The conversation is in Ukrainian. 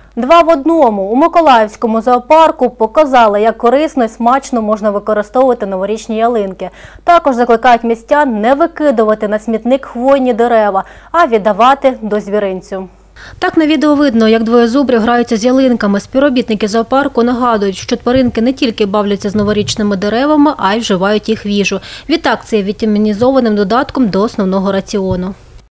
Два в одному. У Миколаївському зоопарку показали, як корисно і смачно можна використовувати новорічні ялинки. Також закликають містян не викидувати на смітник хвойні дерева, а віддавати до звіринцю. Так на відео видно, як двоє зубрів граються з ялинками. Співробітники зоопарку нагадують, що тваринки не тільки бавляться з новорічними деревами, а й вживають їх в їжу. Відтак це є вітамінізованим додатком до основного раціону.